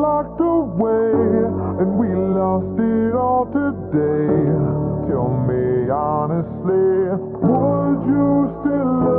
locked away, and we lost it all today. Tell me honestly, would you still